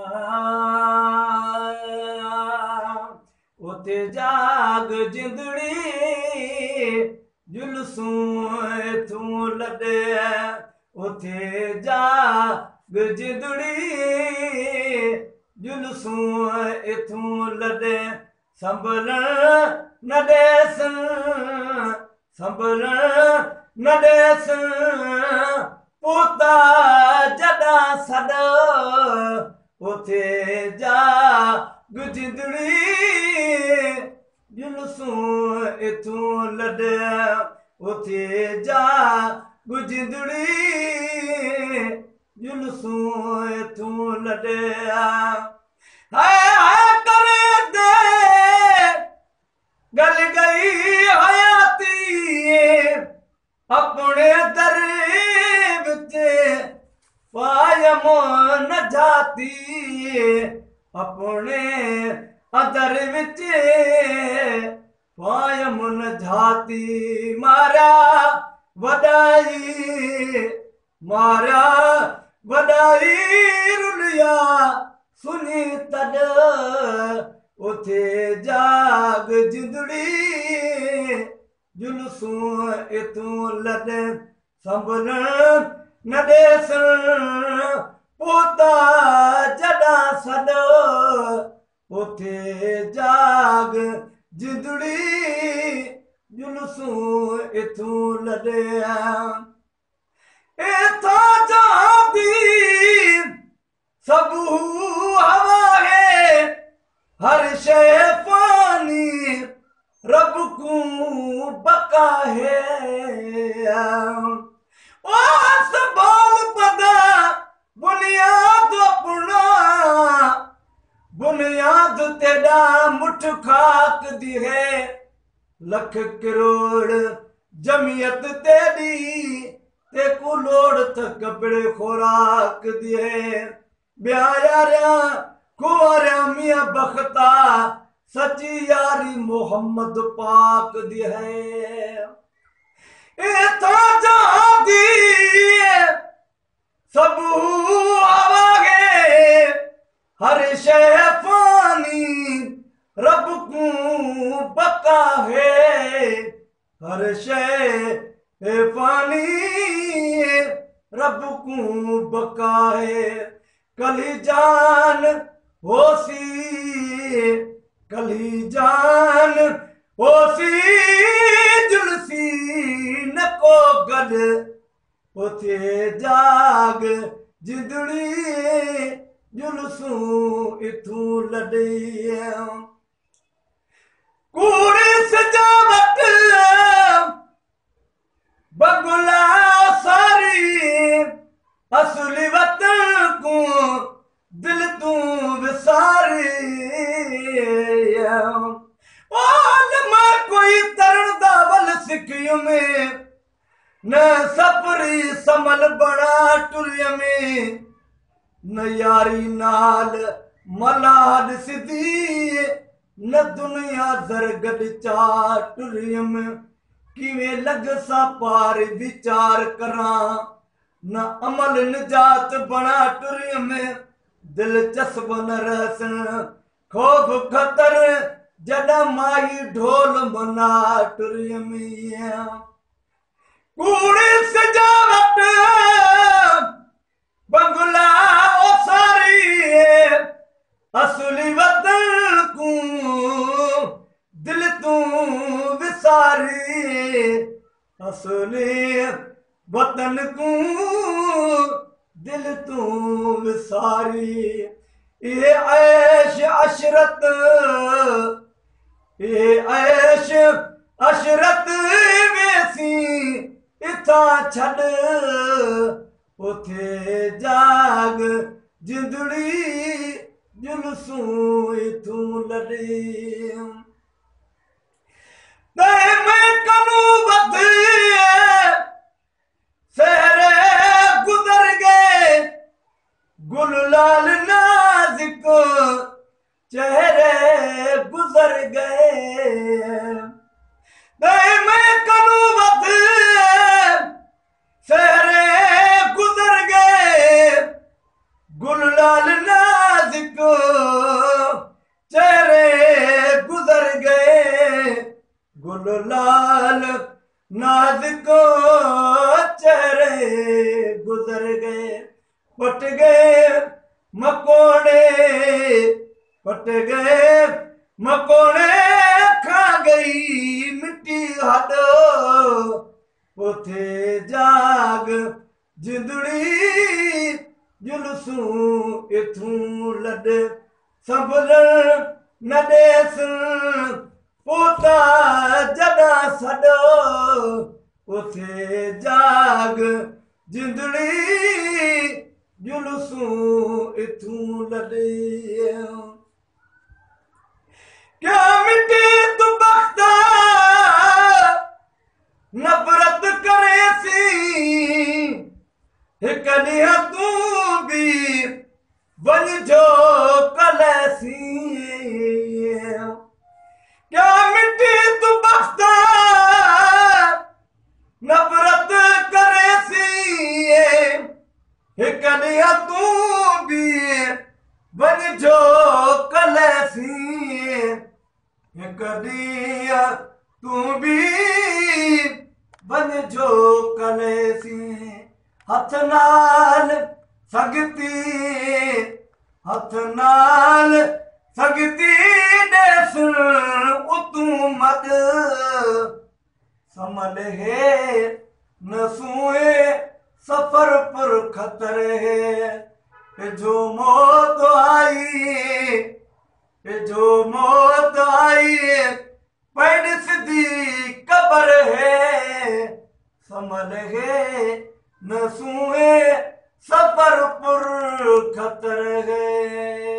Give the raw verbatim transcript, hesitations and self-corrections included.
उते जाग जिंदड़ी जुलसूं इथूं लॾे उते जाग जिंदड़ी जुलसूं इथूं लॾे संभल न ॾेसि संभल न ॾेसि पुता जॾां सॾ उते जाग जिंदड़ी जुलसूं इथूं लॾे उते जाग जिंदड़ी जुलसूं इथूं लॾे हाय हाय करे दे गल गई हयाती अपने दर विच पायम न जाती अपने अदर विच पायम न जाती मारा वॾाई मारा वॾाई रुलिया सुनी तॾ उथे जाग जिंदड़ी जुलसूं इथूं लॾे संभल न ॾेसि पुता जॾां सॾ उथे जाग जिंदड़ी जुलसूं इथूं लॾे इथां जाती सभु हवा है हर शइ फानी रब कूं बका है ओ संभाल पदा बुनियाद अपना बुनियाद तेरा मुठ खाक दी है लख करोड़ जमियत तेरी ते को लोड़ त कपड़े खुराक दी है ब्याया कुंवरिया मियां बख्ता सची यारी मोहम्मद पाक दी है इथां जाती सब आवागे हर शइ फानी रब कूं बका है हर शइ फानी रब कूं बका है कली जान होसी कली जान होसी जुलसी न को गॾ उथे जाग जिंदड़ी जुलसूं इथूं लॾे कूड़ी सजावट बगुला सारी असली वतन को दिल तूं विसारी मां कोई तरण दावल सिखियो में न सपरी समल बड़ा टुरिय में न यारी नाल मलाड सिधी न दुनिया जरगड चाटुरिय में किवें लग सा पार विचार करां न अमल निजात बना टुरिय में दिलचस्प न रहसन खौफ खतर जॾां माई ढोल मना टुरिय में कूड़ी सजावट बंगला ओसारी असली वतन को दिल तूं विसारी असली वतन को दिल तूं विसारी ये ऐश अशरत ये ऐश अशरत वेसी इथां छॾ उथे जाग जिंदड़ी जुलसूं इथूं लॾे में कनू वध सहरे गुज़र गए गुललाल नाज़िक चेहरे गुज़र गए में कनू वध सहरे गुज़र गए गुललाल नाज़िक गए मकोड़े, पट गए मकोड़े, खा गई मिट्टी हॾो, उथे जाग जिंदड़ी जुलसूं इथूं लॾ संभल न ॾेसि पोता जॾां सॾो, उथे जाग जिंदड़ी जुलसूं इथूं लॾ। क्या मिटे तू बख्ता नफ़रत करेसी, हिक ॾींहुं तूं बि वञिजो कलेसी। क्या मिटे तू बख्ता नफ़रत करेसी, हिक ॾींहुं तूं बि वञिजो कलेसी, हिक ॾींहुं तूं बि वञिजो कलेसी। हथ नाल सॻती, हथ नाल सॻती ॾेसि उतूं मद, समल है न सूए सफ़र पर ख़तर है, जो मौत आई, जो मौत आई, पैड़ सिधी कबर है, समल है न सूए सफ़र पर ख़तर है।